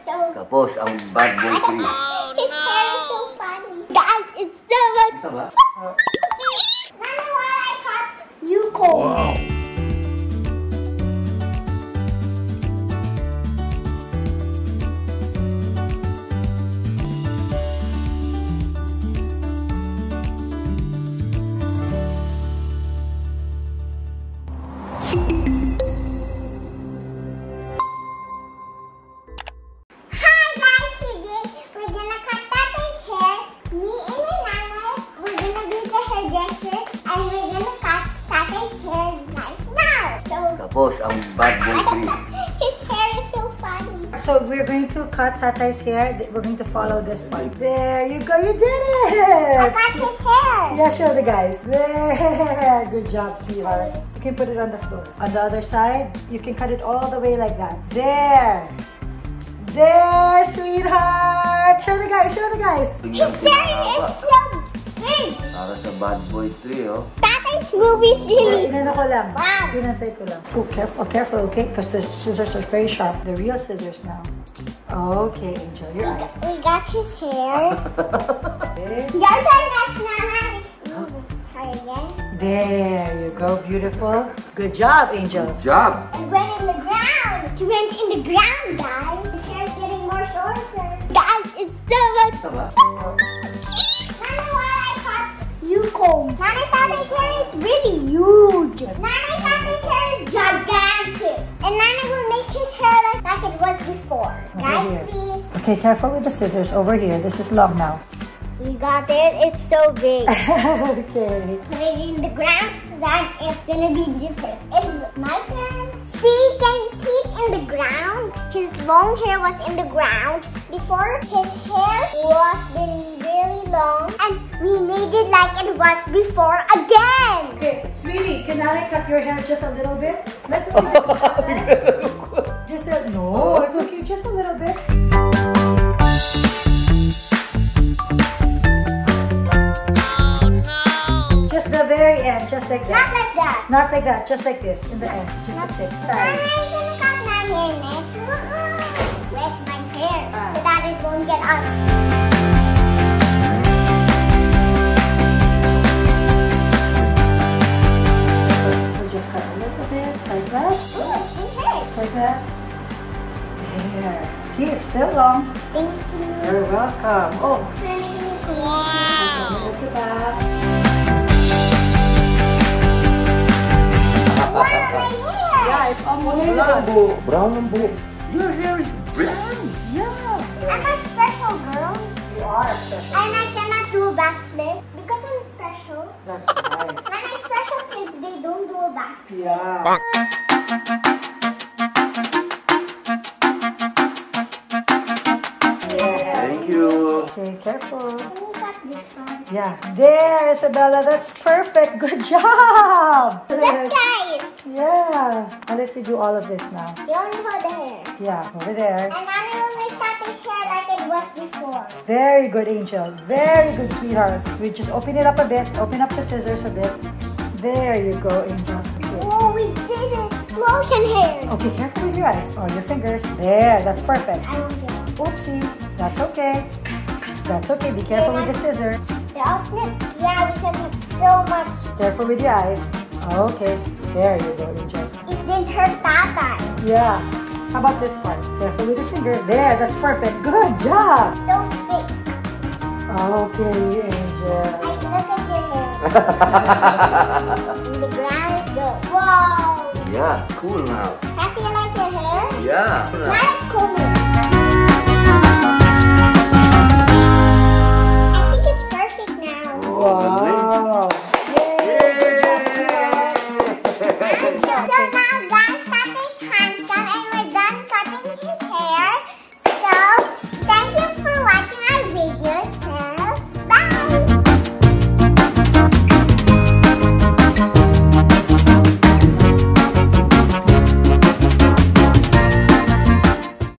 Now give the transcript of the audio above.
so... Tapos, ang bad boy 3. His hair is so funny. Guys, it's so much... Isa ba? Nana, why I cut you comb? Wow! Tapos, ang bad boy 3. His hair is so funny. So we're going to cut Tatay's hair. We're going to follow this part. There you go. You did it. I got his hair. Yeah, show the guys. There. Good job, sweetheart. You can put it on the floor. On the other side, you can cut it all the way like that. There. There, sweetheart. Show the guys. Show the guys. His hair is so big. Para sa bad boy 3, oh. Tatay's movie is really... Inano ko lang. Wow. Pinantay ko lang. Oh, careful, careful, okay? Because the scissors are very sharp. The real scissors now. Okay, Angel, your eyes. We got his hair. Okay. Your turn next, Nana. Try again. There you go, beautiful. Good job, Angel. Good job! It went in the ground. It went in the ground, guys. His hair is getting more shorter. Guys, it's so much... Isa ba? Nana, why I cut you comb? Nana thought his hair is really huge. Nana thought his hair is gigantic. And Nana will make his hair like it was before. Guys, here. please. Okay, careful with the scissors over here. This is long now. We got it. It's so big. Okay. Put it in the ground so that it's gonna be different. It's my turn. See, can you see it in the ground? His long hair was in the ground before. His hair was been really long, and we made it like it was before again. Okay, sweetie, can I cut your hair just a little bit? Let me just a, no, it's okay, just a little bit. Just the very end, just like Not that. like that. Not like that, just like this, in the end. Just a tip. I'm gonna cut my hair next. Where's my hair? So that it won't get up. So just cut a little bit, like that. Ooh, it's hair. Like that. There. See, it's still long. Thank you. You're welcome. Oh, Wow. look at that. Wow, my hair. Yeah, it's almost Wala blonde. ang buhok. Brown ang buhok. Your hair is brown. Yeah. I'm a special girl. You are special. And I cannot do a backflip because I'm special. That's right. When I special kids, they don't do a backflip. Yeah. Thank you. Okay, careful. Can we cut this one? Yeah. There, Isabella. That's perfect. Good job. Look, guys. Yeah. I'll let you do all of this now. You only hold the hair. Yeah, over there. And Nana will make Tata's hair like it was before. Very good, Angel. Very good, sweetheart. We just open it up a bit. Open up the scissors a bit. There you go, Angel. Okay. Oh, we did it. Explosion hair. Okay, careful with your eyes or your fingers. There, that's perfect. I won't get it. Oopsie, that's okay. That's okay. Be careful with the scissors. They all snip. Yeah, because it's so much. Careful with your eyes. Okay, there you go, Angel. It didn't hurt Tata. Yeah. How about this part? Careful with your fingers. There, that's perfect. Good job. So thick. Okay, Angel. I look at your hair. In the ground it goes. Wow. Yeah, cool now. Happy you like your hair? Yeah. Now let's comb it.